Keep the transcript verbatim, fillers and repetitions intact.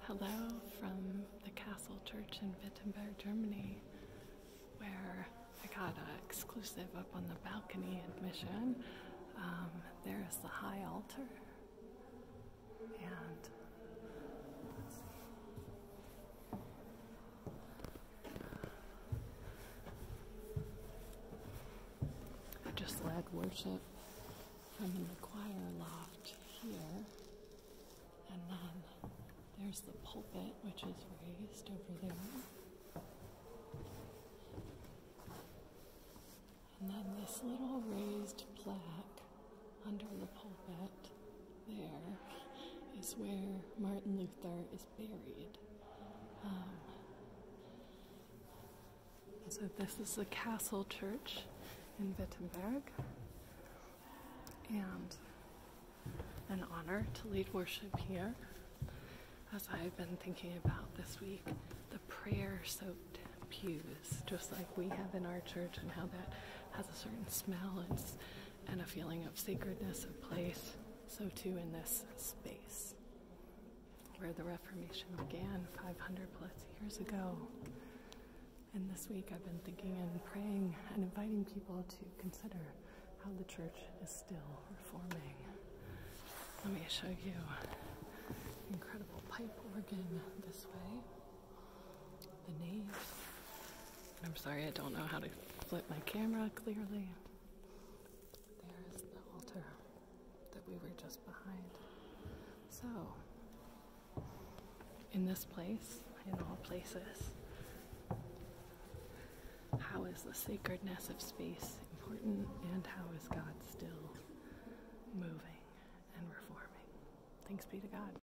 Hello from the Castle Church in Wittenberg, Germany, where I got an exclusive up on the balcony admission. Um, there's the high altar, and let's see. I just led worship from the choir loft here, and then there's the pulpit, which is raised over there. And then this little raised plaque under the pulpit there is where Martin Luther is buried. Um, so this is the Castle Church in Wittenberg, and an honor to lead worship here. As I've been thinking about this week, the prayer-soaked pews, just like we have in our church, and how that has a certain smell and, and a feeling of sacredness of place, so too in this space, where the Reformation began five hundred plus years ago. And this week I've been thinking and praying and inviting people to consider how the church is still reforming. Let me show you incredible pipe organ this way, the nave. I'm sorry, I don't know how to flip my camera clearly. There's the altar that we were just behind. So, in this place, in all places, how is the sacredness of space important, and how is God still moving and reforming? Thanks be to God.